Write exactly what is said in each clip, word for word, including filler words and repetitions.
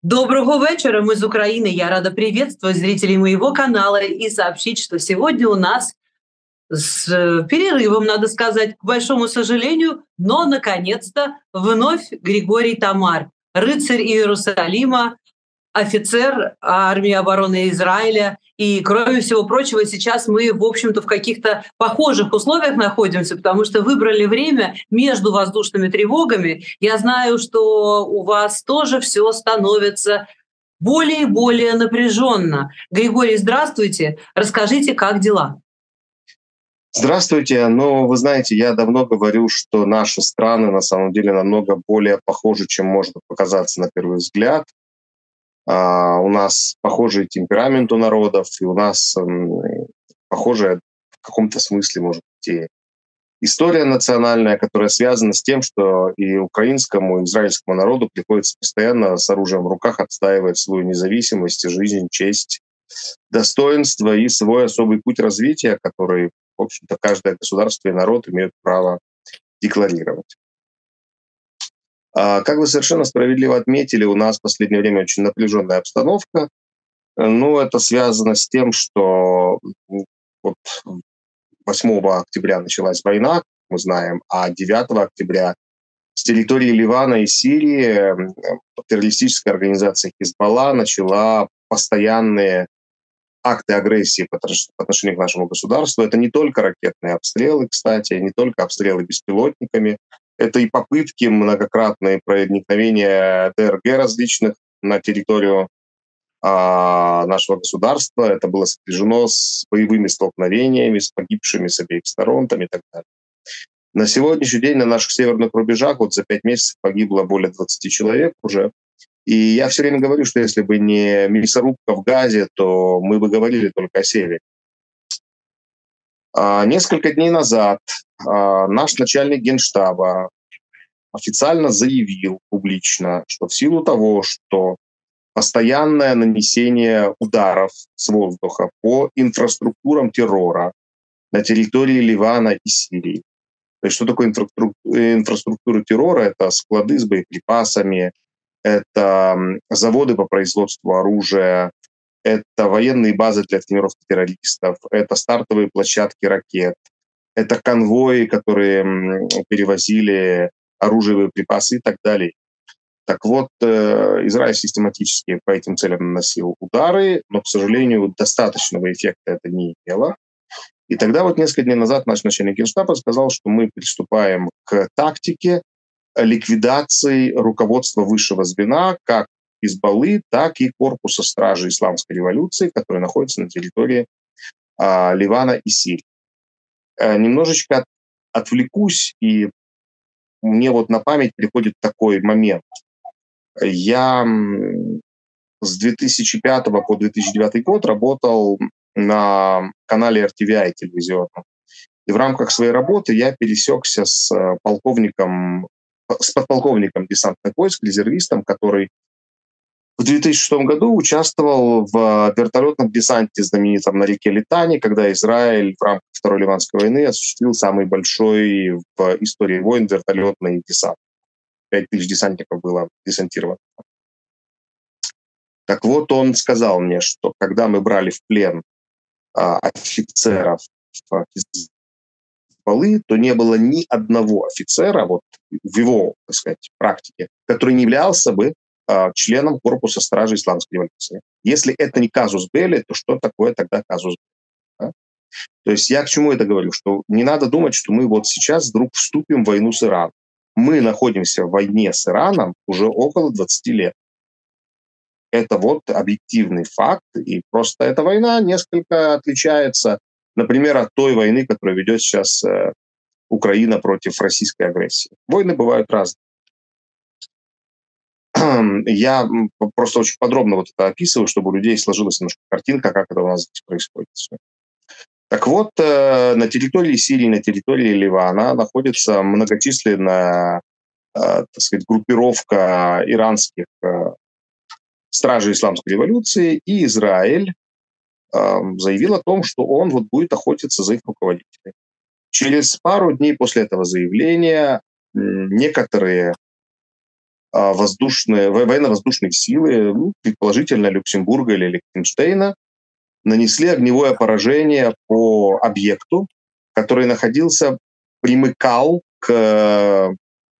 Доброго вечера, мы из Украины. Я рада приветствовать зрителей моего канала и сообщить, что сегодня у нас с э, перерывом, надо сказать, к большому сожалению, но наконец-то вновь Григорий Тамар, рыцарь Иерусалима, офицер армии обороны Израиля. И, кроме всего прочего, сейчас мы, в общем-то, в каких-то похожих условиях находимся, потому что выбрали время между воздушными тревогами. Я знаю, что у вас тоже все становится более и более напряженно. Григорий, здравствуйте. Расскажите, как дела? Здравствуйте. Ну, вы знаете, я давно говорю, что наши страны на самом деле намного более похожи, чем может показаться на первый взгляд. А, у нас похожий темперамент у народов, и у нас м, похожая в каком-то смысле, может быть, и история национальная, которая связана с тем, что и украинскому, и израильскому народу приходится постоянно с оружием в руках отстаивать свою независимость, жизнь, честь, достоинство и свой особый путь развития, который, в общем-то, каждое государство и народ имеют право декларировать. А, Как вы совершенно справедливо отметили, у нас в последнее время очень напряженная обстановка. Э, Ну, это связано с тем, что м, вот восьмого октября началась война, как мы знаем, а девятого октября с территории Ливана и Сирии м, террористическая организация Хизбалла начала постоянные акты агрессии по отнош- по отношению к нашему государству. Это не только ракетные обстрелы, кстати, не только обстрелы беспилотниками, это и попытки многократные проникновения ДРГ различных на территорию а, нашего государства. Это было сопряжено с боевыми столкновениями, с погибшими с обеих сторон там, и так далее. На сегодняшний день на наших северных рубежах вот за пять месяцев погибло более двадцати человек уже. И я все время говорю, что если бы не мясорубка в Газе, то мы бы говорили только о севере. А, Несколько дней назад а, наш начальник генштаба официально заявил публично, что в силу того, что постоянное нанесение ударов с воздуха по инфраструктурам террора на территории Ливана и Сирии. То есть что такое инфраструк- э, инфраструктура террора? Это склады с боеприпасами, это м, заводы по производству оружия, это военные базы для тренировки террористов, это стартовые площадки ракет, это конвои, которые м, перевозили оружие, боеприпасы и так далее. Так вот, э, Израиль систематически по этим целям наносил удары, но, к сожалению, достаточного эффекта это не имело. И тогда вот несколько дней назад наш начальник генштаба сказал, что мы приступаем к тактике ликвидации руководства высшего звена, как Хизбаллы, так и корпуса стражи исламской революции, который находится на территории а, Ливана и Сирии. Э, немножечко от- отвлекусь, и мне вот на память приходит такой момент. Я м, с две тысячи пятого по две тысячи девятый год работал на канале эр ти ви ай телевизионном. И в рамках своей работы я пересекся с э, полковником, с подполковником десантных войск, резервистом, который в две тысячи шестом году участвовал в вертолетном десанте, знаменитом на реке Литани, когда Израиль в рамках Второй Ливанской войны осуществил самый большой в истории войн вертолетный десант. Пять тысяч десантников было десантировано. Так вот, он сказал мне, что когда мы брали в плен а, офицеров в Хизбаллы, то не было ни одного офицера вот, в его, так сказать, практике, который не являлся бы а, членом корпуса стражи исламской революции. Если это не казус белли, то что такое тогда казус белли? Да? То есть я к чему это говорю? Что не надо думать, что мы вот сейчас вдруг вступим в войну с Ираном. Мы находимся в войне с Ираном уже около двадцати лет. Это вот объективный факт, и просто эта война несколько отличается, например, от той войны, которую ведет сейчас э, Украина против российской агрессии. Войны бывают разные. Я м, просто очень подробно вот это описываю, чтобы у людей сложилась немножко картинка, как это у нас здесь происходит. всё. Так вот, э, на территории Сирии, на территории Ливана находится многочисленная, э, так сказать, группировка иранских э, стражей исламской революции, и Израиль ам, заявил о том, что он вот будет охотиться за их руководителями. Через пару дней после этого заявления м, некоторые воздушные, военно-воздушные силы, ну, предположительно Люксембурга или Лихтенштейна, нанесли огневое поражение по объекту, который находился, примыкал к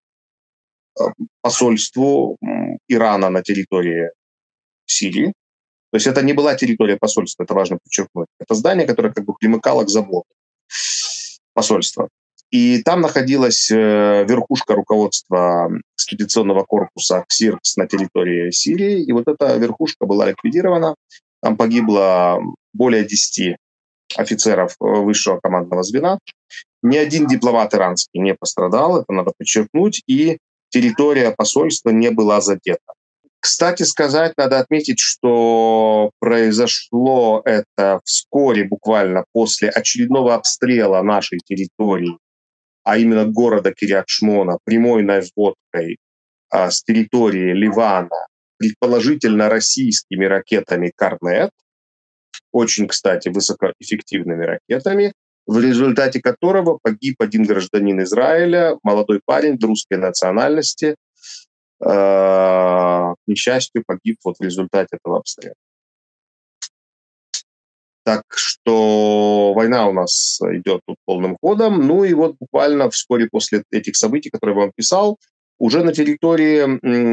посольству Ирана на территории Сирии. То есть это не была территория посольства, это важно подчеркнуть. Это здание, которое как бы примыкало к забору посольства. И там находилась верхушка руководства экспедиционного корпуса КСИРКС на территории Сирии. И вот эта верхушка была ликвидирована. Там погибло более десяти офицеров высшего командного звена. Ни один дипломат иранский не пострадал, это надо подчеркнуть. И территория посольства не была задета. Кстати сказать, надо отметить, что произошло это вскоре, буквально после очередного обстрела нашей территории, а именно города Кирьят-Шмона, прямой наводкой а, с территории Ливана, предположительно российскими ракетами «Корнет», очень, кстати, высокоэффективными ракетами, в результате которого погиб один гражданин Израиля, молодой парень русской национальности, к несчастью, погиб вот в результате этого обстрела. Так что война у нас идет тут полным ходом. Ну и вот буквально вскоре после этих событий, которые я вам писал, уже на территории,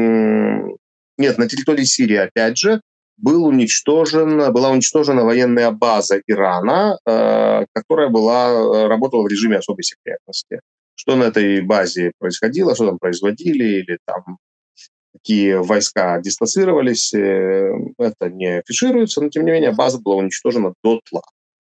нет, на территории Сирии, опять же, был уничтожен, была уничтожена военная база Ирана, которая была, работала в режиме особой секретности. Что на этой базе происходило, что там производили, или там какие войска дислоцировались, это не афишируется, но тем не менее база была уничтожена дотла.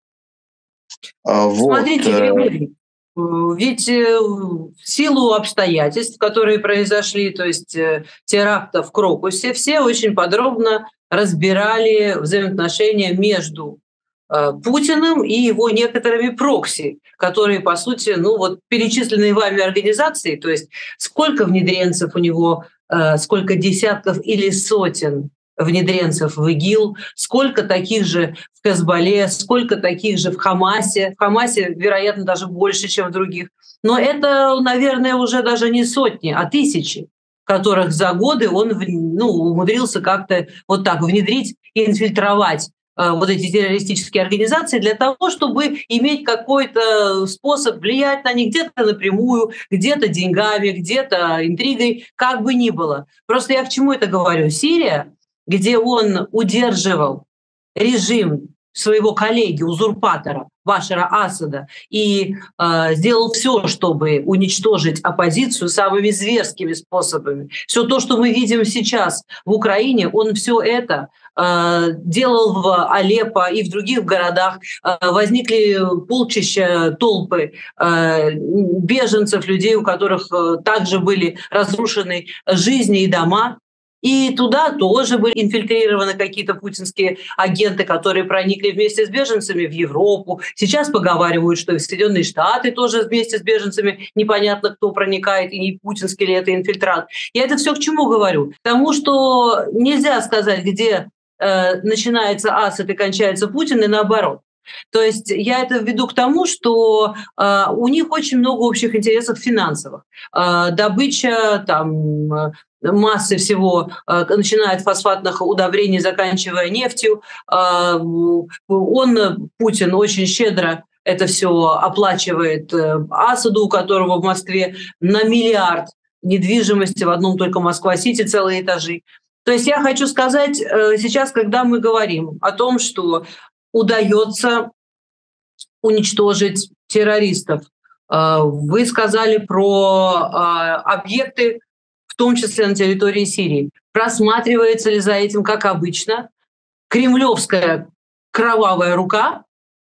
Смотрите, вот. Григорий, ведь в силу обстоятельств, которые произошли, то есть теракта в Крокусе, все очень подробно разбирали взаимоотношения между Путиным и его некоторыми прокси, которые, по сути, ну вот перечисленные вами организации, то есть сколько внедренцев у него, сколько десятков или сотен внедренцев в ИГИЛ, сколько таких же в Хезболле, сколько таких же в Хамасе. В Хамасе, вероятно, даже больше, чем в других. Но это, наверное, уже даже не сотни, а тысячи, которых за годы он ну, умудрился как-то вот так внедрить и инфильтровать вот эти террористические организации для того, чтобы иметь какой-то способ влиять на них где-то напрямую, где-то деньгами, где-то интригой, как бы ни было. Просто я к чему это говорю? Сирия, где он удерживал режим своего коллеги, узурпатора Башара Асада, и э, сделал все, чтобы уничтожить оппозицию самыми зверскими способами. Все то, что мы видим сейчас в Украине, он все это э, делал в Алеппо и в других городах. Э, возникли полчища, толпы э, беженцев, людей, у которых э, также были разрушены жизни и дома. И туда тоже были инфильтрированы какие-то путинские агенты, которые проникли вместе с беженцами в Европу. Сейчас поговаривают, что и в Соединенные Штаты тоже вместе с беженцами непонятно, кто проникает, и не путинский ли это инфильтрат. Я это все к чему говорю? К тому, что нельзя сказать, где э, начинается Асад и кончается Путин, и наоборот. То есть я это веду к тому, что э, у них очень много общих интересов финансовых. Э, добыча, там, массы всего, э, начиная от фосфатных удобрений, заканчивая нефтью. Э, он, Путин, очень щедро это все оплачивает э, Асаду, у которого в Москве на миллиард недвижимости, в одном только Москва-Сити целые этажи. То есть я хочу сказать, э, сейчас, когда мы говорим о том, что удается уничтожить террористов. Вы сказали про объекты, в том числе на территории Сирии. Просматривается ли за этим, как обычно, кремлевская кровавая рука,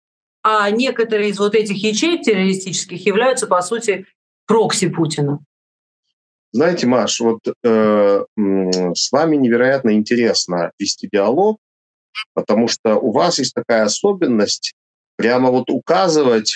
а некоторые из вот этих ячеек террористических являются, по сути, прокси Путина? Знаете, Маш, вот э, с вами невероятно интересно вести диалог, потому что у вас есть такая особенность прямо вот указывать,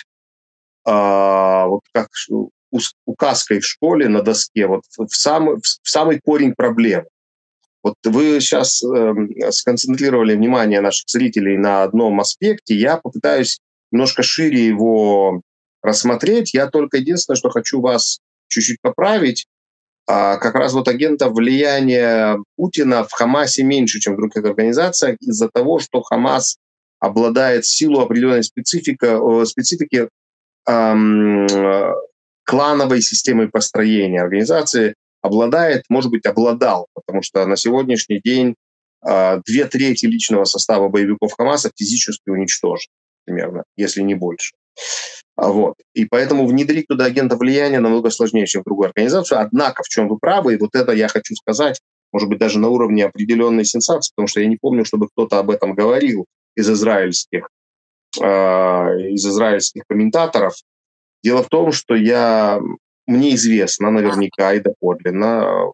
а, вот как указкой в школе на доске, вот в самый, в самый корень проблемы. Вот вы сейчас э, сконцентрировали внимание наших зрителей на одном аспекте, я попытаюсь немножко шире его рассмотреть. Я только единственное, что хочу вас чуть-чуть поправить. А как раз вот агентов влияния Путина в Хамасе меньше, чем в других организациях, из-за того, что Хамас обладает в силу определенной специфика, э, специфики эм, э, клановой системой построения организации, обладает, может быть, обладал, потому что на сегодняшний день э, две трети личного состава боевиков Хамаса физически уничтожены, примерно, если не больше. А Вот. И поэтому внедрить туда агента влияния намного сложнее, чем в другую организацию. Однако, в чем вы правы, и вот это я хочу сказать, может быть, даже на уровне определенной сенсации, потому что я не помню, чтобы кто-то об этом говорил из израильских, э, из израильских комментаторов. Дело в том, что я, мне известно наверняка и доподлинно,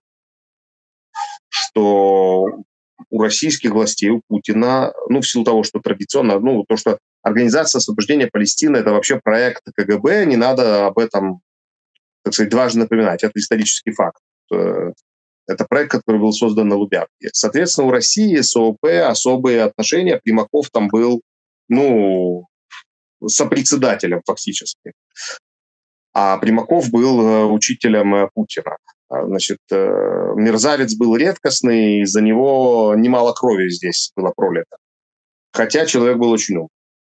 что у российских властей, у Путина, ну, в силу того, что традиционно, ну, то, что Организация освобождения Палестины — это вообще проект КГБ, не надо об этом, так сказать, дважды напоминать, это исторический факт. Э, Это проект, который был создан на Лубянке. Соответственно, у России с ООП особые отношения, Примаков там был, ну, сопредседателем фактически. А Примаков был э, учителем э, Путина. А, Значит, э, мерзавец был редкостный, из-за него немало крови здесь было пролито. Хотя человек был очень умный.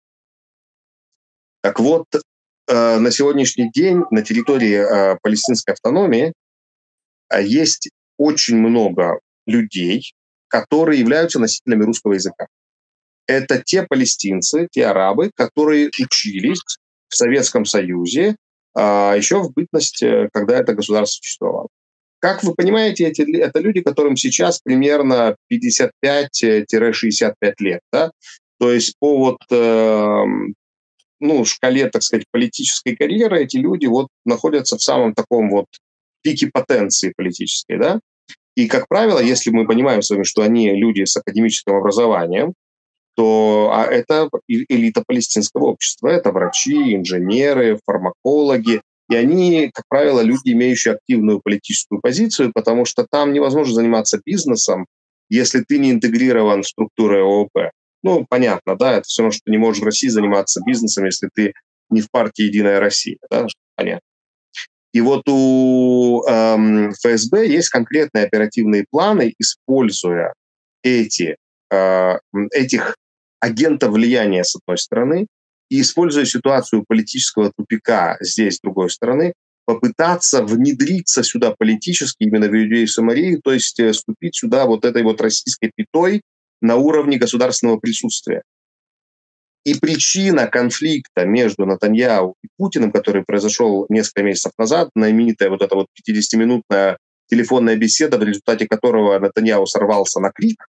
Так вот, э, на сегодняшний день на территории э, палестинской автономии э, есть очень много людей, которые являются носителями русского языка. Это те палестинцы, те арабы, которые учились в Советском Союзе а, еще в бытность, э, когда это государство существовало. Как вы понимаете, эти, ли- это люди, которым сейчас примерно пятьдесят пять шестьдесят пять лет. Да? То есть по вот, эм, ну, шкале, так сказать, политической карьеры эти люди вот находятся в самом таком вот пике потенции политической. Да? И, как правило, если мы понимаем с вами, что они люди с академическим образованием, то а это и- элита палестинского общества. Это врачи, инженеры, фармакологи. И они, как правило, люди, имеющие активную политическую позицию, потому что там невозможно заниматься бизнесом, если ты не интегрирован в структуры ООП. Ну, понятно, да, это все равно, что ты не можешь в России заниматься бизнесом, если ты не в партии «Единая Россия». Да? Понятно. И вот у эм, ФСБ есть конкретные оперативные планы, используя эти, э, этих агентов влияния, с одной стороны, и используя ситуацию политического тупика здесь, с другой стороны, попытаться внедриться сюда политически, именно в Иудею и Самарию, то есть э, ступить сюда вот этой вот российской пятой на уровне государственного присутствия. И причина конфликта между Натаньяху и Путиным, который произошел несколько месяцев назад, знаменитая вот эта вот пятидесятиминутная телефонная беседа, в результате которого Натаньяху сорвался на крик,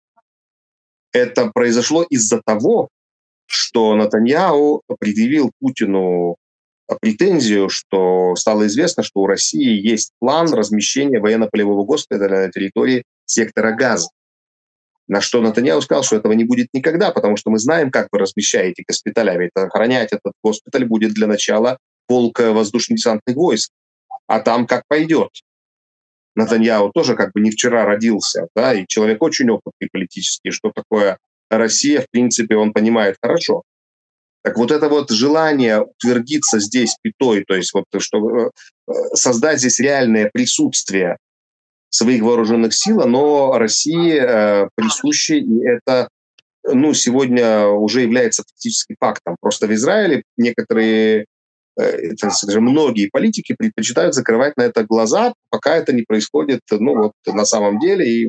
это произошло из-за того, что Натаньяху предъявил Путину претензию, что стало известно, что у России есть план размещения военно-полевого госпиталя на территории сектора Газа. На что Натаньяху сказал, что этого не будет никогда, потому что мы знаем, как вы размещаете госпиталя. Ведь охранять этот госпиталь будет для начала полк э, воздушно-десантных войск. А там как пойдет. Натаньяху тоже как бы не вчера родился, да, и человек очень опытный политический, что такое Россия, в принципе, он понимает хорошо. Так вот это вот желание утвердиться здесь пятой, то есть вот чтобы э, создать здесь реальное присутствие своих вооруженных сил, оно России э, присуще, и это, ну, сегодня уже является фактически фактом. Просто в Израиле некоторые, э, так скажем, многие политики предпочитают закрывать на это глаза, пока это не происходит, ну, вот на самом деле, и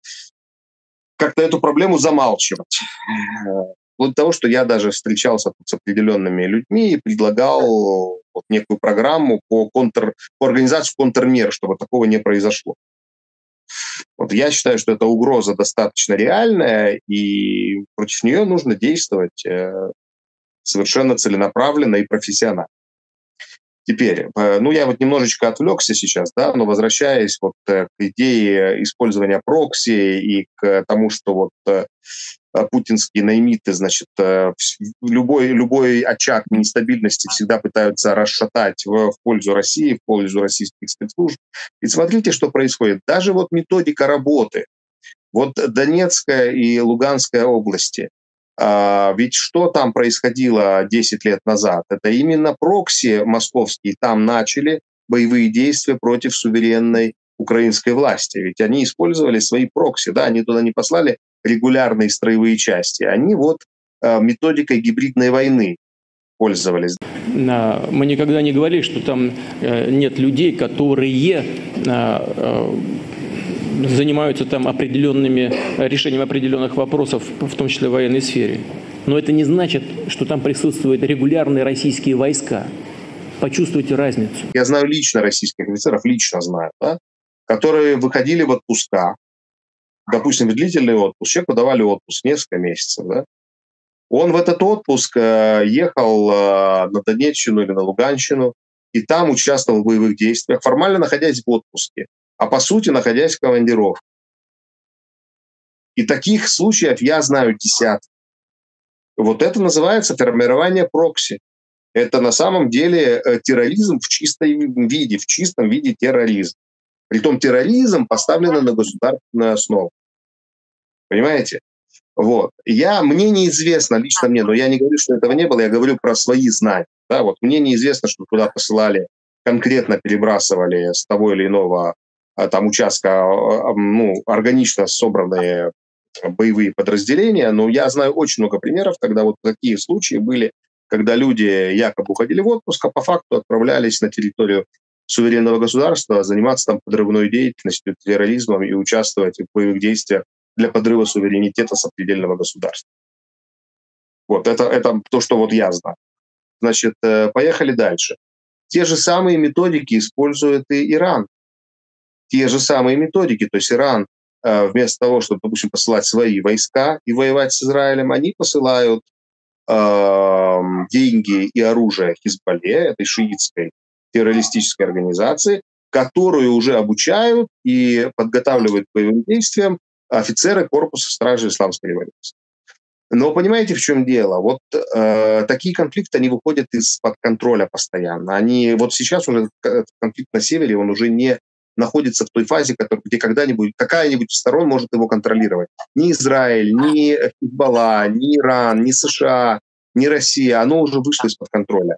как-то эту проблему замалчивать. Э, Вплоть до того, что я даже встречался тут с определенными людьми и предлагал вот некую программу по, контр, по организации контрмер, чтобы такого не произошло. Вот я считаю, что эта угроза достаточно реальная, и против нее нужно действовать э, совершенно целенаправленно и профессионально. Теперь, э, ну я вот немножечко отвлекся сейчас, да, но возвращаясь вот э, к идее использования прокси и к тому, что вот э, э, путинские наймиты, значит, э, вс- любой, любой очаг нестабильности всегда пытаются расшатать в, в пользу России, в пользу российских спецслужб. И смотрите, что происходит. Даже вот методика работы. Вот Донецкая и Луганская области. А, ведь что там происходило десять лет назад? Это именно прокси московские там начали боевые действия против суверенной украинской власти. Ведь они использовали свои прокси, да, они туда не послали регулярные строевые части, они вот э, методикой гибридной войны пользовались. Мы никогда не говорили, что там нет людей, которые занимаются там определенными решением определенных вопросов, в том числе в военной сфере. Но это не значит, что там присутствуют регулярные российские войска. Почувствуйте разницу. Я знаю лично российских офицеров, лично знаю, да, которые выходили в отпуска, допустим, в длительный отпуск, человеку давали отпуск несколько месяцев, да. Он в этот отпуск ехал на Донеччину или на Луганщину, и там участвовал в боевых действиях, формально находясь в отпуске, а по сути находясь в командировке. И таких случаев я знаю десятки. Вот это называется формирование прокси. Это на самом деле терроризм в чистом виде, в чистом виде терроризм. Притом терроризм поставлен на государственную основу. Понимаете? Вот. Я, мне неизвестно, лично мне, но я не говорю, что этого не было, я говорю про свои знания. Да, вот мне неизвестно, что туда посылали, конкретно перебрасывали с того или иного там участка ну, органично собранные боевые подразделения, но я знаю очень много примеров, когда вот такие случаи были, когда люди якобы уходили в отпуск, а по факту отправлялись на территорию суверенного государства заниматься там подрывной деятельностью, терроризмом и участвовать в боевых действиях для подрыва суверенитета сопредельного государства. Вот, это, это то, что вот я знаю. Значит, поехали дальше. Те же самые методики использует и Иран. Те же самые методики. То есть Иран вместо того, чтобы, допустим, посылать свои войска и воевать с Израилем, они посылают э, деньги и оружие Хизбалле, этой шиитской террористической организации, которую уже обучают и подготавливают к боевым действиям офицеры корпуса стражи исламской революции. Но понимаете, в чем дело? Вот э, такие конфликты, они выходят из-под контроля постоянно. Они, вот сейчас уже конфликт на севере, он уже не находится в той фазе, где когда-нибудь какая-нибудь из сторон может его контролировать. Ни Израиль, ни Хизбалла, ни Иран, ни США, ни Россия, оно уже вышло из-под контроля.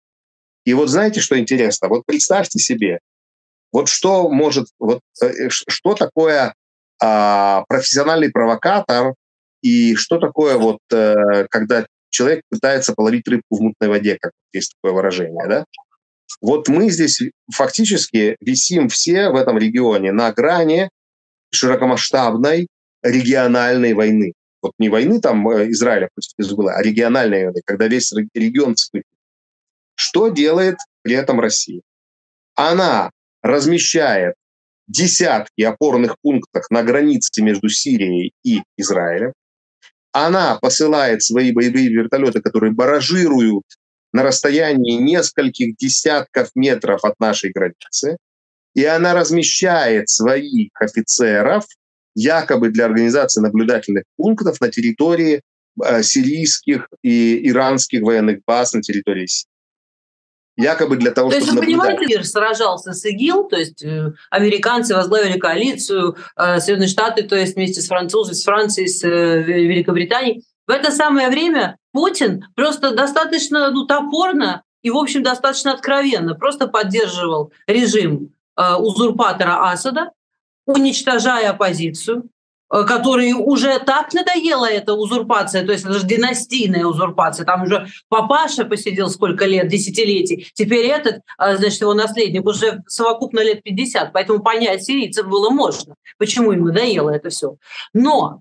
И вот знаете, что интересно? Вот представьте себе, вот что может, вот что такое а, профессиональный провокатор и что такое вот, а, когда человек пытается половить рыбку в мутной воде, как есть такое выражение, да? Вот мы здесь фактически висим все в этом регионе на грани широкомасштабной региональной войны. Вот не войны там Израиля против Хизбаллы, а региональной войны, когда весь регион вспыхнет. Что делает при этом Россия? Она размещает десятки опорных пунктов на границе между Сирией и Израилем. Она посылает свои боевые вертолеты, которые баражируют на расстоянии нескольких десятков метров от нашей границы, и она размещает своих офицеров якобы для организации наблюдательных пунктов на территории э, сирийских и иранских военных баз на территории Сирии. Якобы для того, то чтобы есть, вы наблюдать. понимаете, мир сражался с ИГИЛ, то есть э, американцы возглавили коалицию, э, Соединенные Штаты, то есть вместе с французами, с Францией, с э, Великобританией. В это самое время Путин просто достаточно ну, топорно и, в общем, достаточно откровенно просто поддерживал режим э, узурпатора Асада, уничтожая оппозицию, э, которой уже так надоела эта узурпация, то есть это же династийная узурпация, там уже папаша посидел сколько лет, десятилетий, теперь этот, э, значит, его наследник уже совокупно лет пятьдесят, поэтому понять сирийцев было можно, почему им надоело это все. Но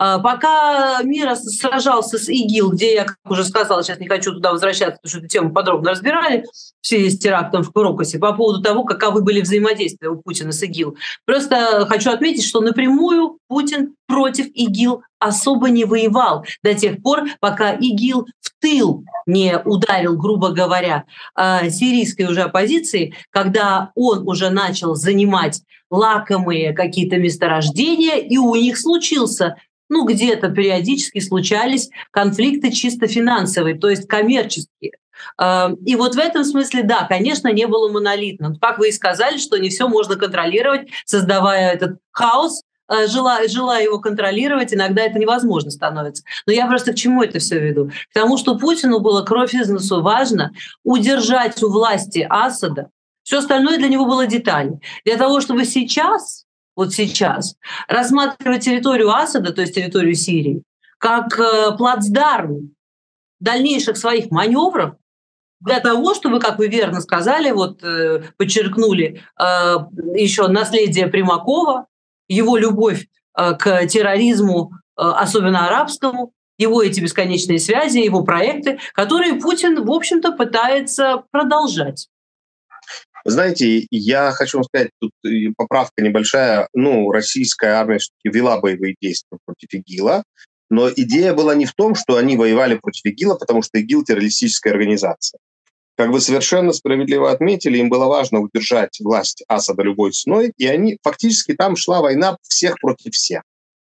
пока мир сражался с ИГИЛ, где я, как уже сказала, сейчас не хочу туда возвращаться, потому что эту тему подробно разбирали в связи с терактом в Крокусе, по поводу того, каковы были взаимодействия у Путина с ИГИЛ. Просто хочу отметить, что напрямую Путин против ИГИЛ особо не воевал до тех пор, пока ИГИЛ в тыл не ударил, грубо говоря, сирийской уже оппозиции, когда он уже начал занимать лакомые какие-то месторождения, и у них случился ну, где-то периодически случались конфликты чисто финансовые, то есть коммерческие. И вот в этом смысле, да, конечно, не было монолитным. Как вы и сказали, что не все можно контролировать, создавая этот хаос, желая, желая его контролировать, иногда это невозможно становится. Но я просто к чему это все веду? К тому, что Путину было кровь из носу важно удержать у власти Асада, Все остальное для него было деталь. Для того, чтобы сейчас, вот сейчас, рассматривать территорию Асада, то есть территорию Сирии, как э, плацдарм дальнейших своих маневров, для того, чтобы, как вы верно сказали, вот э, подчеркнули э, еще наследие Примакова, его любовь э, к терроризму, э, особенно арабскому, его эти бесконечные связи, его проекты, которые Путин, в общем-то, пытается продолжать. Вы знаете, я хочу вам сказать, тут поправка небольшая. Ну, российская армия все-таки вела боевые действия против ИГИЛа, но идея была не в том, что они воевали против ИГИЛа, потому что ИГИЛ — террористическая организация. Как вы совершенно справедливо отметили, им было важно удержать власть Асада любой ценой, и они фактически там шла война всех против всех.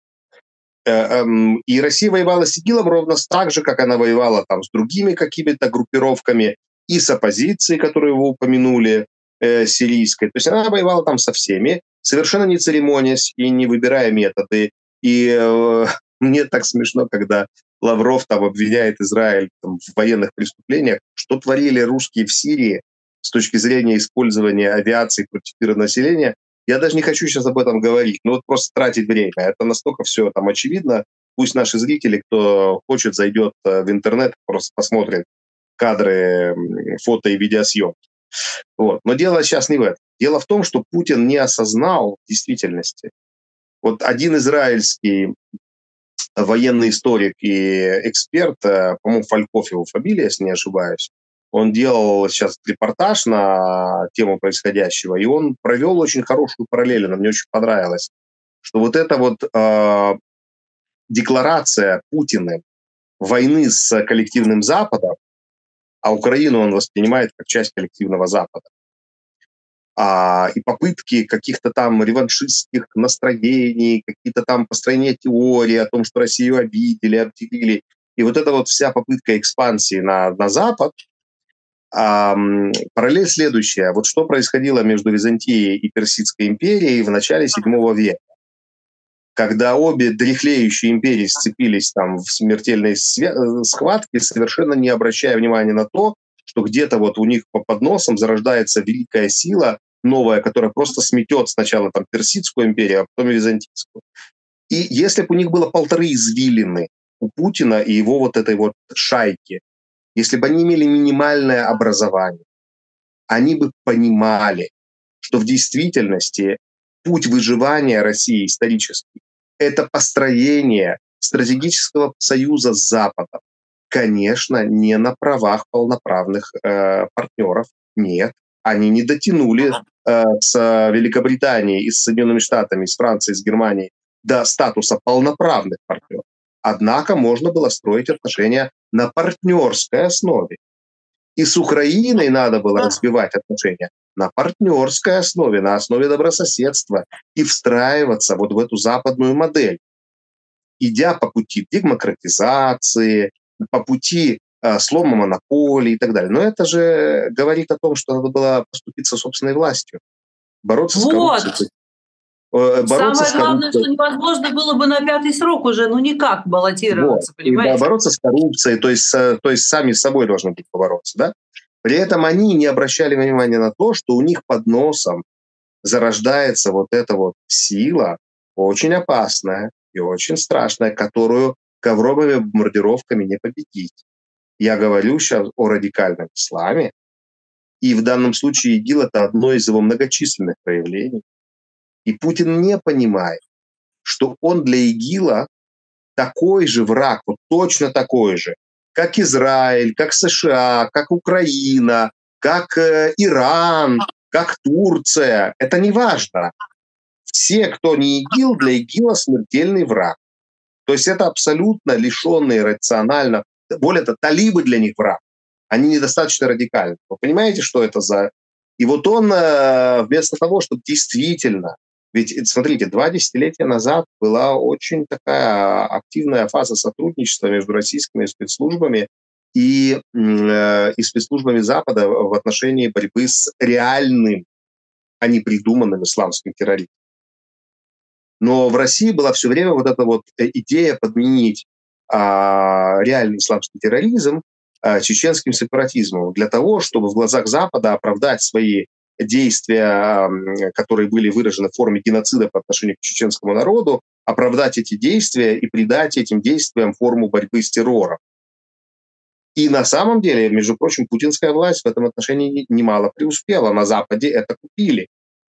И Россия воевала с ИГИЛом ровно так же, как она воевала там с другими какими-то группировками, и с оппозицией, которую вы упомянули, э, сирийской. То есть она воевала там со всеми, совершенно не церемонясь и не выбирая методы. И э, мне так смешно, когда Лавров там обвиняет Израиль там, в военных преступлениях. Что творили русские в Сирии с точки зрения использования авиации против мирного населения, я даже не хочу сейчас об этом говорить. Ну вот просто тратить время. Это настолько все там очевидно. Пусть наши зрители, кто хочет, зайдет в интернет, просто посмотрит кадры, фото и видеосъемки. Вот. Но дело сейчас не в этом. Дело в том, что Путин не осознал в действительности. Вот один израильский военный историк и эксперт, по-моему, Фальков его фамилия, если не ошибаюсь, он делал сейчас репортаж на тему происходящего, и он провел очень хорошую параллель, она мне очень понравилась, что вот эта вот э, декларация Путина войны с коллективным Западом, а Украину он воспринимает как часть коллективного Запада, а, и попытки каких-то там реваншистских настроений, какие-то там построения теории о том, что Россию обидели, обделили, и вот эта вот вся попытка экспансии на, на Запад. А, параллель следующая. Вот что происходило между Византией и Персидской империей в начале седьмого века, когда обе дряхлеющие империи сцепились там в смертельной схватке, совершенно не обращая внимания на то, что где-то вот у них под носом зарождается великая сила новая, которая просто сметет сначала там Персидскую империю, а потом Византийскую. И если бы у них было полторы извилины у Путина и его вот этой вот шайки, если бы они имели минимальное образование, они бы понимали, что в действительности путь выживания России исторический — это построение стратегического союза с Западом. Конечно, не на правах полноправных э, партнеров. Нет, они не дотянули э, с Великобританией и с Соединенными Штатами, с Францией, с Германией до статуса полноправных партнеров. Однако можно было строить отношения на партнерской основе. И с Украиной надо было разбивать отношения на партнерской основе, на основе добрососедства и встраиваться вот в эту западную модель, идя по пути демократизации, по пути э, слома монополий и так далее. Но это же говорит о том, что надо было поступиться собственной властью, бороться Вот. с коррупцией. Э, Самое с главное, что невозможно было бы на пятый срок уже, ну никак баллотироваться, вот. И, да, понимаете? бороться с коррупцией, то есть, то есть сами с собой должны быть побороться, да? При этом они не обращали внимания на то, что у них под носом зарождается вот эта вот сила, очень опасная и очень страшная, которую ковровыми бомбардировками не победить. Я говорю сейчас о радикальном исламе, и в данном случае ИГИЛ — это одно из его многочисленных проявлений. И Путин не понимает, что он для ИГИЛа такой же враг, вот точно такой же, как Израиль, как США, как Украина, как э, Иран, как Турция. Это не важно. Все, кто не ИГИЛ, для ИГИЛа смертельный враг. То есть это абсолютно лишенные рационально. Более того, талибы для них враг. Они недостаточно радикальны. Вы понимаете, что это за... И вот он э, вместо того, чтобы действительно... Ведь, смотрите, два десятилетия назад была очень такая активная фаза сотрудничества между российскими спецслужбами и, э, и спецслужбами Запада в отношении борьбы с реальным, а не придуманным исламским терроризмом. Но в России была все время вот эта вот идея подменить а, реальный исламский терроризм а, чеченским сепаратизмом для того, чтобы в глазах Запада оправдать свои действия, которые были выражены в форме геноцида по отношению к чеченскому народу, оправдать эти действия и придать этим действиям форму борьбы с террором. И на самом деле, между прочим, путинская власть в этом отношении немало преуспела. На Западе это купили.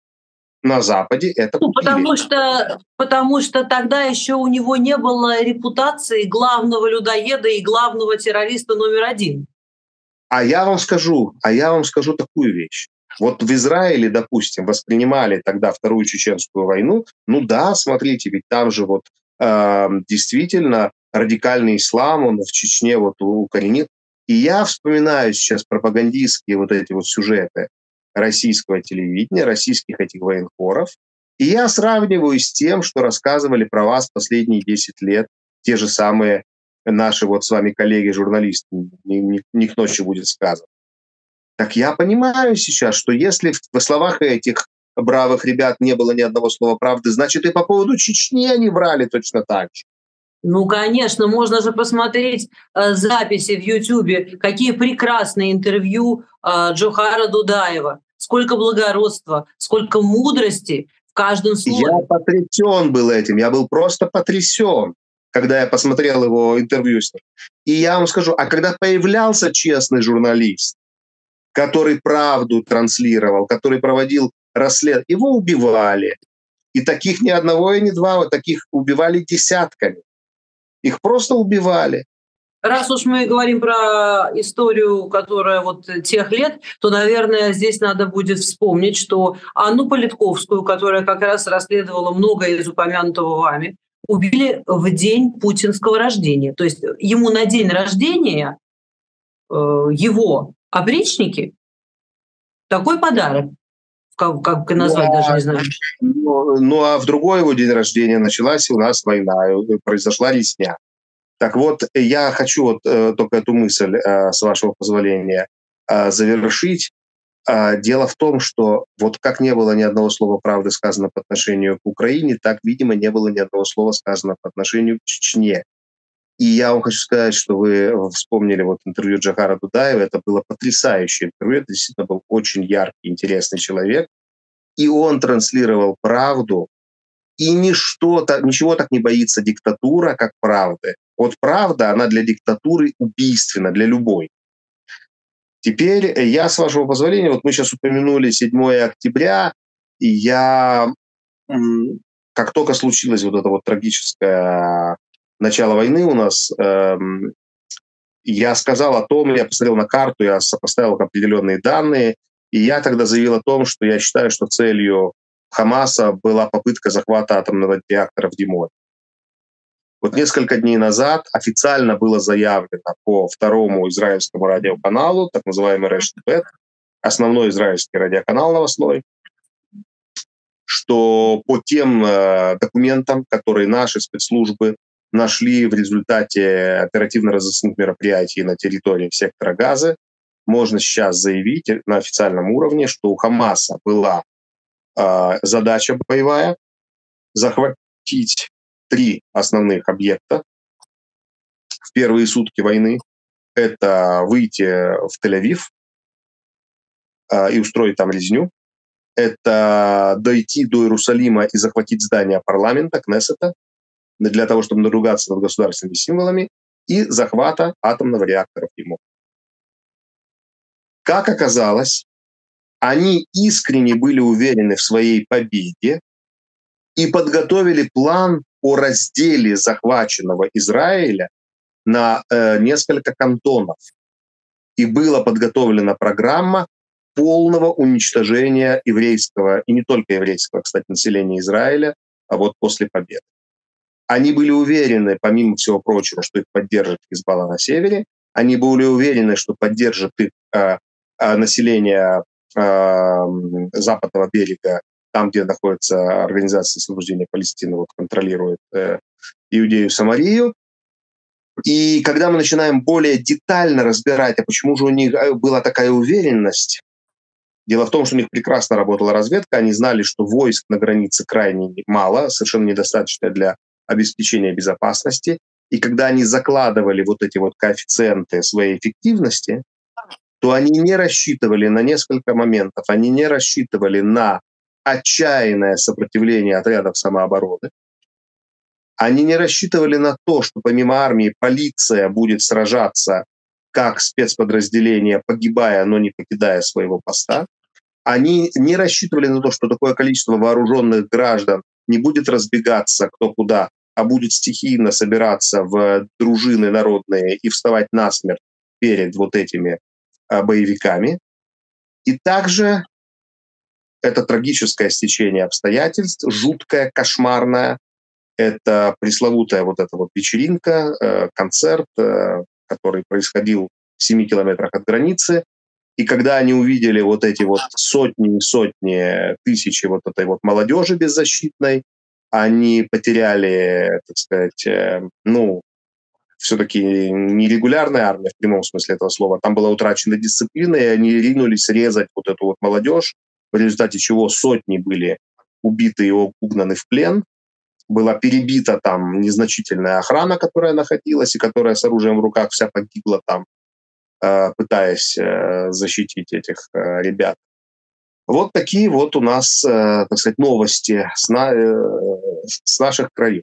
На Западе это Ну, купили. потому что, потому что тогда еще у него не было репутации главного людоеда и главного террориста номер один. А я вам скажу, а я вам скажу такую вещь. Вот в Израиле, допустим, воспринимали тогда Вторую Чеченскую войну. Ну да, смотрите, ведь там же вот э, действительно радикальный ислам, он в Чечне вот укоренит. И я вспоминаю сейчас пропагандистские вот эти вот сюжеты российского телевидения, российских этих военкоров, и я сравниваю с тем, что рассказывали про вас последние десять лет те же самые наши вот с вами коллеги-журналисты, не, не, не к ночи будет сказано. Так я понимаю сейчас, что если в, в словах этих бравых ребят не было ни одного слова правды, значит и по поводу Чечни они врали точно так же. Ну, конечно, можно же посмотреть э, записи в Ютьюбе, какие прекрасные интервью э, Джохара Дудаева, сколько благородства, сколько мудрости в каждом слове. Я потрясен был этим, я был просто потрясен, когда я посмотрел его интервью с ним. И я вам скажу, а когда появлялся честный журналист, который правду транслировал, который проводил расследование, его убивали. И таких ни одного и ни два, вот таких убивали десятками. Их просто убивали. Раз уж мы говорим про историю, которая вот тех лет, то, наверное, здесь надо будет вспомнить, что Анну Политковскую, которая как раз расследовала многое из упомянутого вами, убили в день путинского рождения. То есть ему на день рождения э, его опричники такой подарок. Как, как назвать, ну, даже не знаю. Ну, ну, а в другой его день рождения началась у нас война, произошла резня. Так вот, я хочу вот э, только эту мысль, э, с вашего позволения, э, завершить. Э, дело в том, что вот как не было ни одного слова правды сказано по отношению к Украине, так, видимо, не было ни одного слова сказано по отношению к Чечне. И я вам хочу сказать, что вы вспомнили вот интервью Джохара Дудаева. Это было потрясающее интервью. Это действительно был очень яркий, интересный человек. И он транслировал правду. И ничто, ничего так не боится диктатура, как правды. Вот правда, она для диктатуры убийственна, для любой. Теперь я, с вашего позволения, вот мы сейчас упомянули седьмое октября, и я, как только случилось вот это вот трагическое начало войны у нас, эм, я сказал о том, я посмотрел на карту, я сопоставил определенные данные, и я тогда заявил о том, что я считаю, что целью Хамаса была попытка захвата атомного реактора в Димоне. Вот несколько дней назад официально было заявлено по второму израильскому радиоканалу, так называемый Решт-Бет, основной израильский радиоканал новостной, что по тем э, документам, которые наши спецслужбы нашли в результате оперативно-розыскных мероприятий на территории сектора Газы, можно сейчас заявить на официальном уровне, что у Хамаса была э, задача боевая захватить три основных объекта в первые сутки войны. Это выйти в Тель-Авив э, и устроить там резню. Это дойти до Иерусалима и захватить здание парламента, Кнессета, для того, чтобы надругаться над государственными символами, и захвата атомного реактора в Димоне. Как оказалось, они искренне были уверены в своей победе и подготовили план о разделе захваченного Израиля на э, несколько кантонов. И была подготовлена программа полного уничтожения еврейского, и не только еврейского, кстати, населения Израиля, а вот после победы. Они были уверены, помимо всего прочего, что их поддержит Хизбалла на севере. Они были уверены, что поддержит их э, э, население э, западного берега, там, где находится Организация освобождения Палестины, вот, контролирует э, Иудею, Самарию. И когда мы начинаем более детально разбирать, а почему же у них была такая уверенность, дело в том, что у них прекрасно работала разведка, они знали, что войск на границе крайне мало, совершенно недостаточно для обеспечения безопасности. И когда они закладывали вот эти вот коэффициенты своей эффективности, то они не рассчитывали на несколько моментов. Они не рассчитывали на отчаянное сопротивление отрядов самообороны. Они не рассчитывали на то, что помимо армии полиция будет сражаться как спецподразделение, погибая, но не покидая своего поста. Они не рассчитывали на то, что такое количество вооруженных граждан не будет разбегаться кто куда, а будет стихийно собираться в дружины народные и вставать насмерть перед вот этими а, боевиками. И также это трагическое стечение обстоятельств, жуткое, кошмарное. Это пресловутая вот эта вот вечеринка, э, концерт, э, который происходил в семи километрах от границы. И когда они увидели вот эти вот сотни и сотни, тысячи вот этой вот молодежи беззащитной, они потеряли, так сказать, э, ну, все-таки нерегулярная армия в прямом смысле этого слова. Там была утрачена дисциплина, и они ринулись резать вот эту вот молодежь, в результате чего сотни были убиты и угнаны в плен. Была перебита там незначительная охрана, которая находилась, и которая с оружием в руках вся погибла там, пытаясь защитить этих ребят. Вот такие вот у нас, так сказать, новости с, на, с наших краев.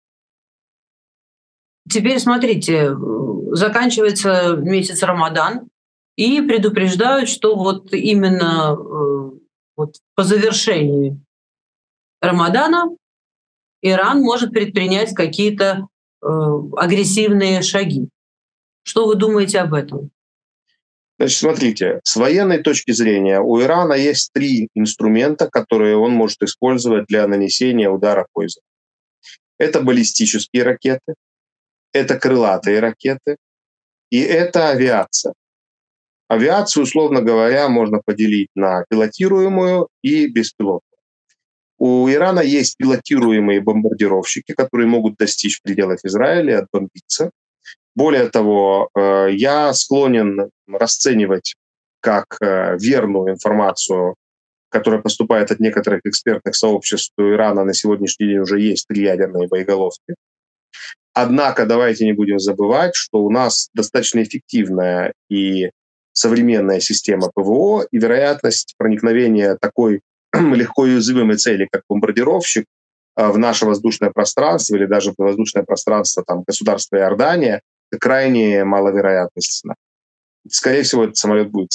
Теперь смотрите, заканчивается месяц Рамадан, и предупреждают, что вот именно вот по завершении Рамадана Иран может предпринять какие-то э, агрессивные шаги. Что вы думаете об этом? Значит, смотрите, с военной точки зрения у Ирана есть три инструмента, которые он может использовать для нанесения удара по Израилю. Это баллистические ракеты, это крылатые ракеты и это авиация. Авиацию, условно говоря, можно поделить на пилотируемую и беспилотную. У Ирана есть пилотируемые бомбардировщики, которые могут достичь пределов Израиля и отбомбиться. Более того, я склонен расценивать как верную информацию, которая поступает от некоторых экспертных сообществ, что у Ирана на сегодняшний день уже есть три ядерные боеголовки. Однако давайте не будем забывать, что у нас достаточно эффективная и современная система ПВО, и вероятность проникновения такой легко уязвимой цели, как бомбардировщик, в наше воздушное пространство или даже в воздушное пространство там, государства Иордания крайне маловероятностно. Скорее всего, этот самолет будет.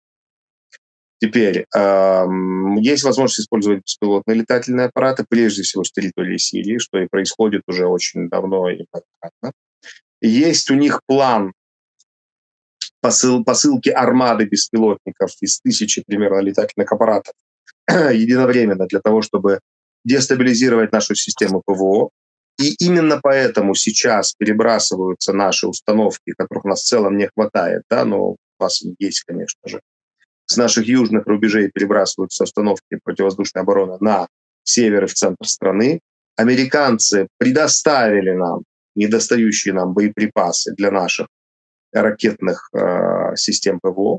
Теперь, эм, есть возможность использовать беспилотные летательные аппараты, прежде всего с территории Сирии, что и происходит уже очень давно и многократно. Есть у них план посыл, посылки армады беспилотников из тысячи примерно летательных аппаратов единовременно для того, чтобы дестабилизировать нашу систему ПВО. И именно поэтому сейчас перебрасываются наши установки, которых у нас в целом не хватает, да, но у нас есть, конечно же. С наших южных рубежей перебрасываются установки противовоздушной обороны на север и в центр страны. Американцы предоставили нам недостающие нам боеприпасы для наших ракетных э, систем ПВО.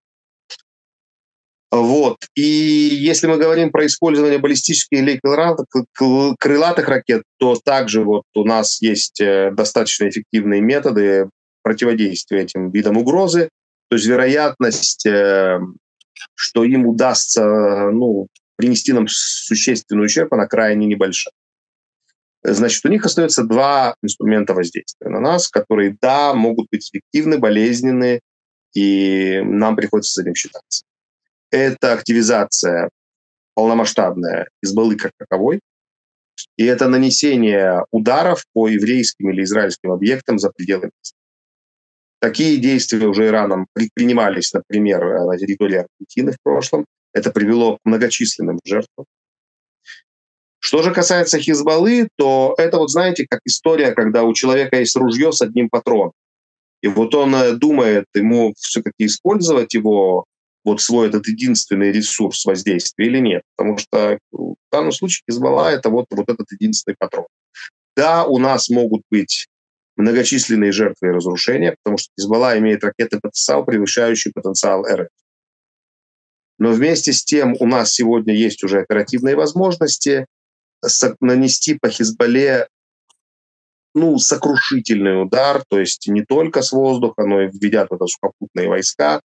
Вот. И если мы говорим про использование баллистических или крылатых ракет, то также вот у нас есть достаточно эффективные методы противодействия этим видам угрозы. То есть вероятность, что им удастся ну, принести нам существенный ущерб, она крайне небольшая. Значит, у них остается два инструмента воздействия на нас, которые, да, могут быть эффективны, болезненны, и нам приходится с этим считаться. Это активизация полномасштабная Хизбаллы как таковой, и это нанесение ударов по еврейским или израильским объектам за пределами. Такие действия уже Ираном предпринимались, например, на территории Аргентины в прошлом. Это привело к многочисленным жертвам. Что же касается Хизбаллы, то это вот, знаете, как история, когда у человека есть ружье с одним патроном. И вот он думает, ему все-таки использовать его, вот свой этот единственный ресурс воздействия или нет. Потому что в данном случае Хизбалла — это вот, вот этот единственный патрон. Да, у нас могут быть многочисленные жертвы и разрушения, потому что Хизбалла имеет ракетный потенциал, превышающий потенциал РФ. Но вместе с тем у нас сегодня есть уже оперативные возможности нанести по Хизбалле ну, сокрушительный удар, то есть не только с воздуха, но и введя туда сухопутные войска,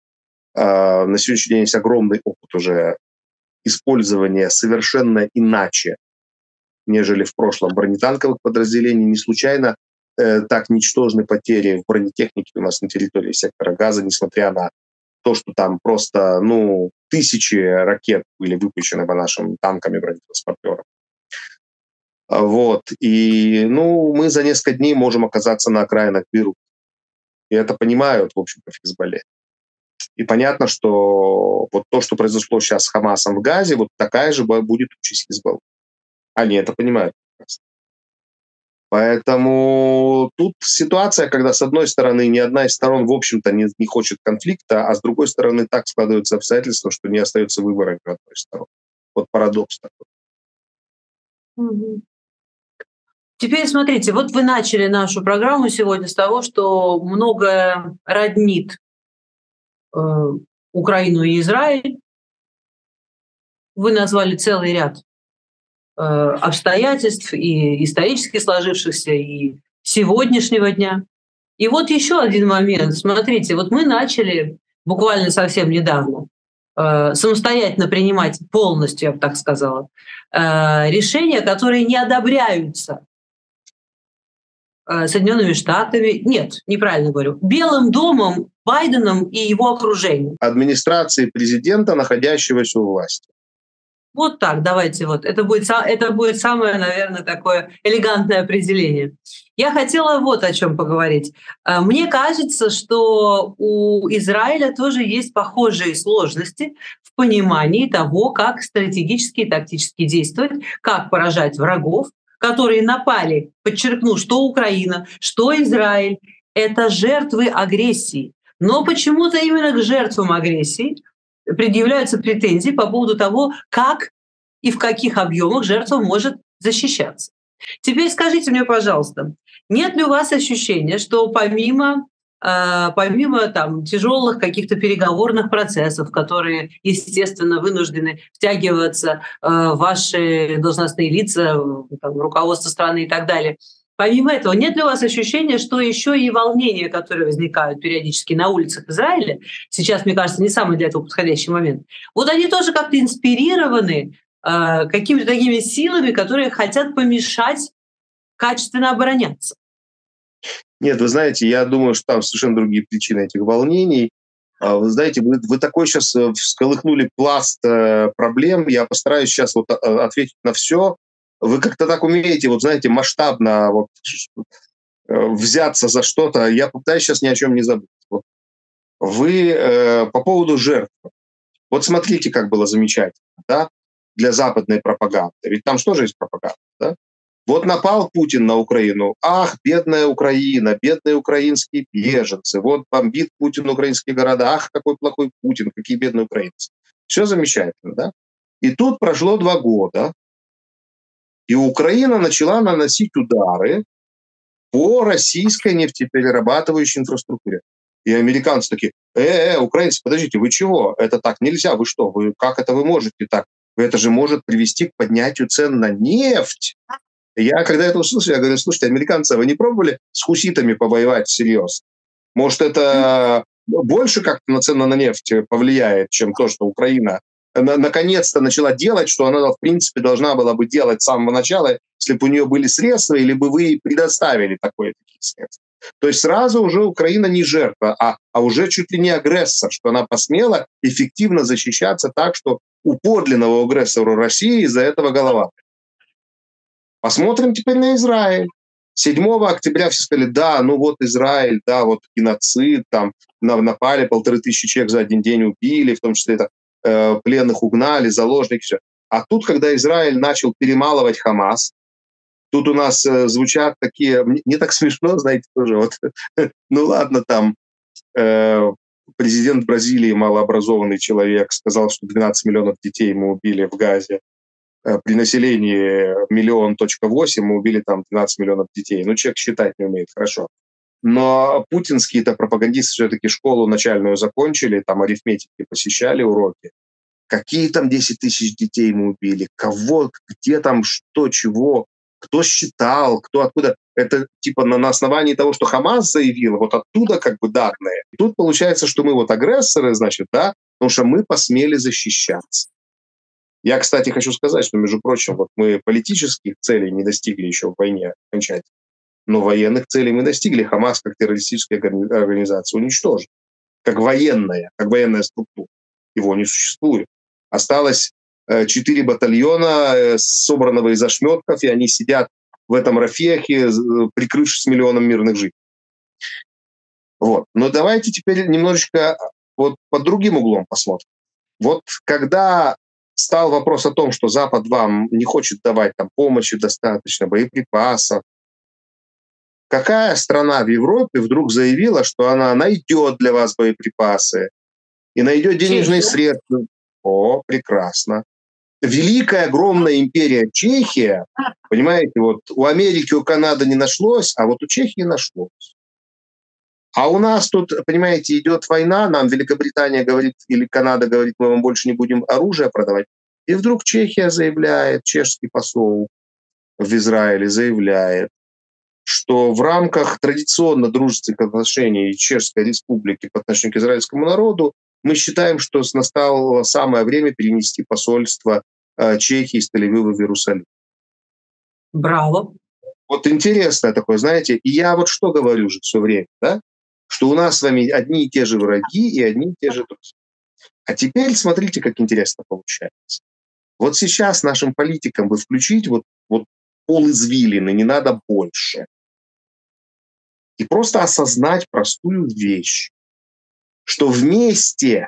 э, на сегодняшний день есть огромный опыт уже использования совершенно иначе, нежели в прошлом, бронетанковых подразделений. Не случайно э, так ничтожны потери в бронетехнике у нас на территории сектора Газа, несмотря на то, что там просто, ну, тысячи ракет были выпущены по нашим танкам и бронетранспортерам. Вот. И, ну, мы за несколько дней можем оказаться на окраинах Бейрута. И это понимают, в общем-то, в Хизбалле. И понятно, что вот то, что произошло сейчас с Хамасом в Газе, вот такая же будет участь Хизбаллы. Они это понимают. Поэтому тут ситуация, когда, с одной стороны, ни одна из сторон, в общем-то, не, не хочет конфликта, а с другой стороны, так складываются обстоятельства, что не остается выбора ни одной из сторон. Вот парадокс такой. Угу. Теперь смотрите, вот вы начали нашу программу сегодня с того, что многое роднит э, Украину и Израиль. Вы назвали целый ряд э, обстоятельств и исторически сложившихся, и сегодняшнего дня. И вот еще один момент. Смотрите, вот мы начали буквально совсем недавно э, самостоятельно принимать полностью, я бы так сказала, э, решения, которые не одобряются Соединенными Штатами, нет, неправильно говорю, Белым домом, Байденом и его окружением. Администрации президента, находящегося у власти. Вот так, давайте вот. Это будет, это будет самое, наверное, такое элегантное определение. Я хотела вот о чем поговорить. Мне кажется, что у Израиля тоже есть похожие сложности в понимании того, как стратегически и тактически действовать, как поражать врагов, которые напали, подчеркну, что Украина, что Израиль — это жертвы агрессии. Но почему-то именно к жертвам агрессии предъявляются претензии по поводу того, как и в каких объемах жертва может защищаться. Теперь скажите мне, пожалуйста, нет ли у вас ощущения, что помимо помимо там, тяжелых каких-то переговорных процессов, которые, естественно, вынуждены втягиваться в ваши должностные лица, там, руководство страны и так далее, помимо этого, нет ли у вас ощущения, что еще и волнения, которые возникают периодически на улицах Израиля, сейчас, мне кажется, не самый для этого подходящий момент, вот они тоже как-то инспирированы э, какими-то такими силами, которые хотят помешать качественно обороняться? Нет, вы знаете, я думаю, что там совершенно другие причины этих волнений. Вы знаете, вы, вы такой сейчас всколыхнули пласт проблем. Я постараюсь сейчас вот ответить на все. Вы как-то так умеете, вот знаете, масштабно вот, взяться за что-то. Я попытаюсь сейчас ни о чем не забыть. Вот. Вы э, по поводу жертв. Вот смотрите, как было замечательно, да, для западной пропаганды. Ведь там что же есть пропаганда, да? Вот напал Путин на Украину. Ах, бедная Украина, бедные украинские беженцы. Вот бомбит Путин украинские города. Ах, какой плохой Путин, какие бедные украинцы. Все замечательно, да? И тут прошло два года, и Украина начала наносить удары по российской нефтеперерабатывающей инфраструктуре. И американцы такие: э, э, украинцы, подождите, вы чего? Это так нельзя, вы что? Вы, как это вы можете так? Это же может привести к поднятию цен на нефть. Я, когда это услышал, я говорю: слушайте, американцы, вы не пробовали с хуситами повоевать всерьез? Может, это больше как-то на цену на нефть повлияет, чем то, что Украина наконец-то начала делать, что она, в принципе, должна была бы делать с самого начала, если бы у нее были средства, или бы вы ей предоставили такое, такие средства. То есть сразу уже Украина не жертва, а, а уже чуть ли не агрессор, что она посмела эффективно защищаться так, что у подлинного агрессора России из-за этого голова. Посмотрим теперь на Израиль. седьмого октября все сказали: да, ну вот Израиль, да, вот геноцид, там напали, полторы тысячи человек за один день убили, в том числе это, э, пленных угнали, заложники, все. А тут, когда Израиль начал перемалывать Хамас, тут у нас э, звучат такие, мне, мне так смешно, знаете, тоже, вот, ну ладно, там, э, президент Бразилии, малообразованный человек, сказал, что двенадцать миллионов детей мы убили в Газе. При населении миллион точка восемь мы убили там двенадцать миллионов детей. Ну, человек считать не умеет, хорошо. Но путинские-то пропагандисты все-таки школу начальную закончили, там арифметики посещали уроки. Какие там десять тысяч детей мы убили? Кого? Где там? Что? Чего? Кто считал? Кто откуда? это типа на, на основании того, что Хамас заявил, вот оттуда как бы данные. И тут получается, что мы вот агрессоры, значит, да, потому что мы посмели защищаться. Я, кстати, хочу сказать, что, между прочим, вот мы политических целей не достигли еще в войне окончательно, но военных целей мы достигли. Хамас как террористическая организация уничтожена, как военная, как военная структура. Его не существует. Осталось четыре батальона, собранного из ошметков, и они сидят в этом Рафехе, прикрывшись миллионом мирных жителей. Вот. Но давайте теперь немножечко вот под другим углом посмотрим. Вот когда стал вопрос о том, что Запад вам не хочет давать там помощи достаточно, боеприпасов, какая страна в Европе вдруг заявила, что она найдет для вас боеприпасы и найдет денежные Чехия. средства? О, прекрасно. Великая, огромная империя Чехия, понимаете, вот у Америки, у Канады не нашлось, а вот у Чехии нашлось. А у нас тут, понимаете, идет война, нам Великобритания говорит, или Канада говорит, мы вам больше не будем оружие продавать. И вдруг Чехия заявляет, чешский посол в Израиле заявляет, что в рамках традиционно дружественных отношений Чешской Республики по отношению к израильскому народу мы считаем, что настало самое время перенести посольство Чехии из Тель-Авива в Иерусалим. Браво. Вот интересное такое, знаете, и я вот что говорю же все время, да, что у нас с вами одни и те же враги и одни и те же друзья. А теперь смотрите, как интересно получается. Вот сейчас нашим политикам бы включить вот, вот пол извилины, не надо больше. И просто осознать простую вещь, что вместе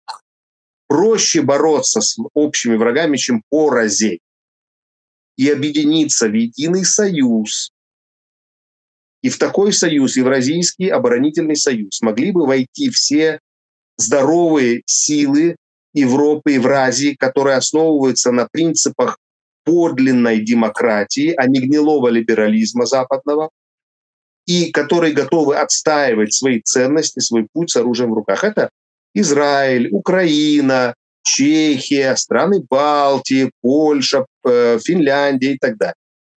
проще бороться с общими врагами, чем порознь, и объединиться в единый союз. И в такой союз, Евразийский оборонительный союз, могли бы войти все здоровые силы Европы, Евразии, которые основываются на принципах подлинной демократии, а не гнилого либерализма западного, и которые готовы отстаивать свои ценности, свой путь с оружием в руках. Это Израиль, Украина, Чехия, страны Балтии, Польша, Финляндия и так далее.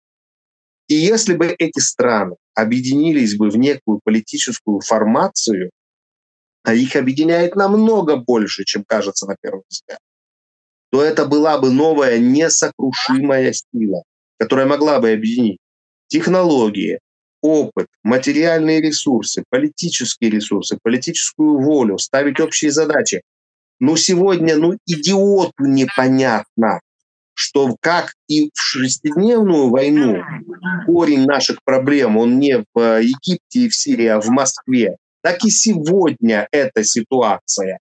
И если бы эти страны объединились бы в некую политическую формацию, а их объединяет намного больше, чем кажется на первый взгляд, то это была бы новая несокрушимая сила, которая могла бы объединить технологии, опыт, материальные ресурсы, политические ресурсы, политическую волю, ставить общие задачи. Но сегодня, ну, идиоту непонятно, что как и в шестидневную войну корень наших проблем, он не в Египте и в Сирии, а в Москве, так и сегодня эта ситуация.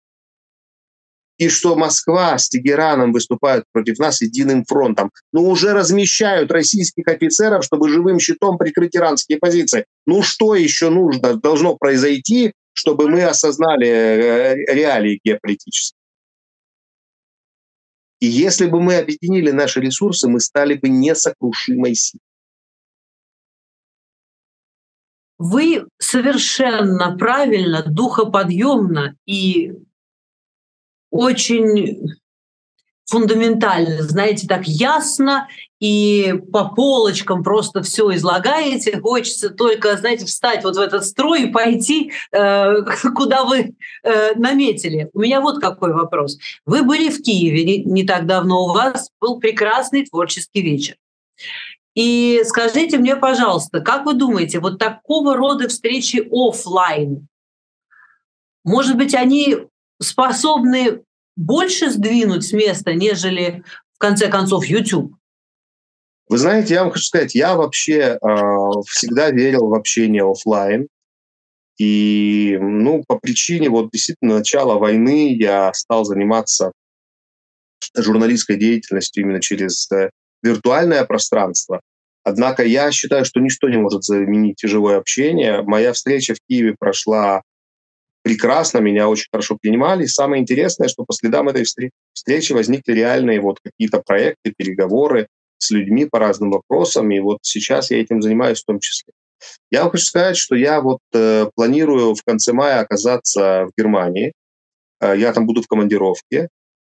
И что Москва с Тегераном выступают против нас единым фронтом. Но уже размещают российских офицеров, чтобы живым щитом прикрыть иранские позиции. Ну что еще нужно, должно произойти, чтобы мы осознали реалии геополитические? И если бы мы объединили наши ресурсы, мы стали бы несокрушимой силой. Вы совершенно правильно, духоподъемно и очень фундаментально, знаете, так ясно и по полочкам просто все излагаете. Хочется только, знаете, встать вот в этот строй и пойти, э, куда вы э, наметили. У меня вот какой вопрос. Вы были в Киеве не, не так давно, у вас был прекрасный творческий вечер. И скажите мне, пожалуйста, как вы думаете, вот такого рода встречи офлайн, может быть, они способны больше сдвинуть с места, нежели, в конце концов, YouTube? Вы знаете, я вам хочу сказать, я вообще э, всегда верил в общение офлайн. И, ну, по причине вот действительно начала войны я стал заниматься журналистской деятельностью именно через э, виртуальное пространство. Однако я считаю, что ничто не может заменить живое общение. Моя встреча в Киеве прошла прекрасно, меня очень хорошо принимали. И самое интересное, что по следам этой встречи возникли реальные вот какие-то проекты, переговоры с людьми по разным вопросам. И вот сейчас я этим занимаюсь в том числе. Я вам хочу сказать, что я вот э, планирую в конце мая оказаться в Германии. Э, я там буду в командировке.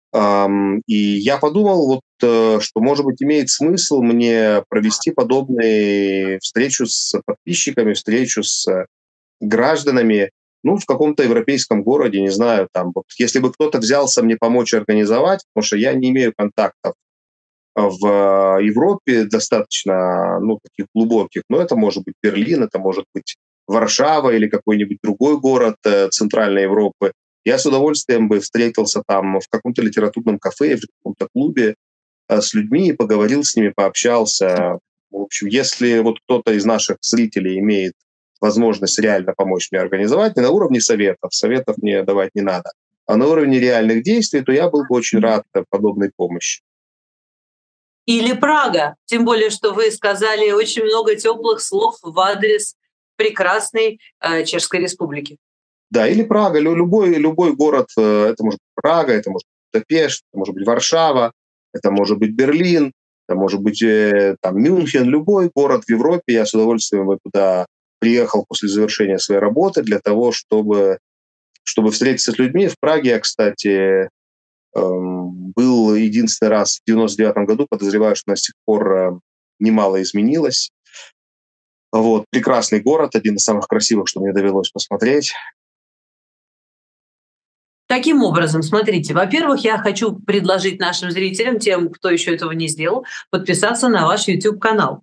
И я подумал, вот, что, может быть, имеет смысл мне провести подобную встречу с подписчиками, встречу с гражданами, ну, в каком-то европейском городе, не знаю, там, вот, если бы кто-то взялся мне помочь организовать, потому что я не имею контактов в Европе достаточно, ну, таких глубоких, но это может быть Берлин, это может быть Варшава или какой-нибудь другой город Центральной Европы. Я с удовольствием бы встретился там в каком-то литературном кафе, в каком-то клубе с людьми, поговорил с ними, пообщался. В общем, если вот кто-то из наших зрителей имеет возможность реально помочь мне организовать, не на уровне советов, советов мне давать не надо, а на уровне реальных действий, то я был бы очень рад подобной помощи. Или Прага, тем более, что вы сказали очень много теплых слов в адрес прекрасной э, Чешской Республики. Да, или Прага, любой, любой город, это может быть Прага, это может быть Будапешт, это может быть Варшава, это может быть Берлин, это может быть там, Мюнхен, любой город в Европе, я с удовольствием бы туда приехал после завершения своей работы для того, чтобы, чтобы встретиться с людьми. В Праге я, кстати, был единственный раз в девяносто девятом году, подозреваю, что с тех пор немало изменилось. Вот, прекрасный город, один из самых красивых, что мне довелось посмотреть. Таким образом, смотрите, во-первых, я хочу предложить нашим зрителям, тем, кто еще этого не сделал, подписаться на ваш YouTube-канал.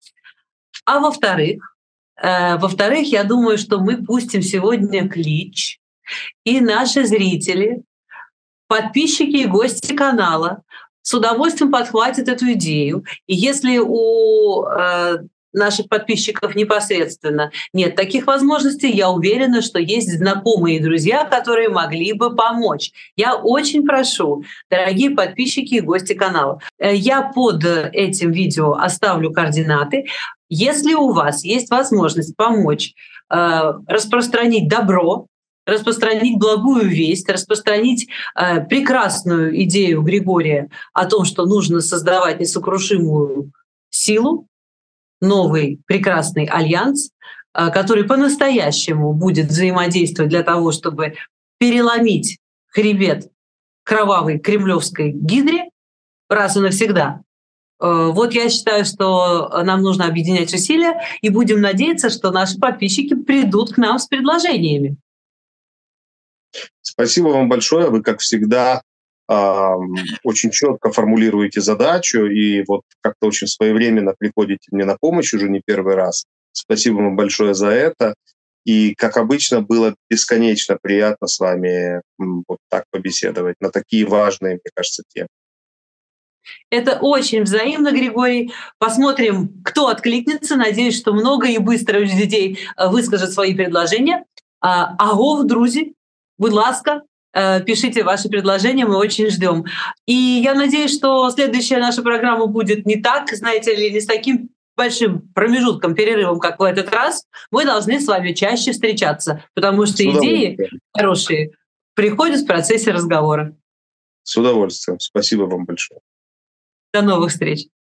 А во-вторых, э, во-вторых, я думаю, что мы пустим сегодня клич, и наши зрители, подписчики и гости канала с удовольствием подхватят эту идею. И если у э, наших подписчиков непосредственно нет таких возможностей, я уверена, что есть знакомые и друзья, которые могли бы помочь. Я очень прошу, дорогие подписчики и гости канала, я под этим видео оставлю координаты. Если у вас есть возможность помочь э, распространить добро, распространить благую весть, распространить э, прекрасную идею Григория о том, что нужно создавать несокрушимую силу, новый прекрасный альянс, э, который по-настоящему будет взаимодействовать для того, чтобы переломить хребет кровавой кремлевской гидре раз и навсегда. Э, вот я считаю, что нам нужно объединять усилия, и будем надеяться, что наши подписчики придут к нам с предложениями. Спасибо вам большое. Вы, как всегда, э, очень четко формулируете задачу и вот как-то очень своевременно приходите мне на помощь уже не первый раз. Спасибо вам большое за это. И, как обычно, было бесконечно приятно с вами вот так побеседовать на такие важные, мне кажется, темы. Это очень взаимно, Григорий. Посмотрим, кто откликнется. Надеюсь, что много и быстро людей выскажут свои предложения. Агов, друзі! Будь ласка, пишите ваши предложения, мы очень ждем. И я надеюсь, что следующая наша программа будет не так, знаете ли, не с таким большим промежутком, перерывом, как в этот раз. Мы должны с вами чаще встречаться, потому что идеи хорошие приходят в процессе разговора. С удовольствием. Спасибо вам большое. До новых встреч.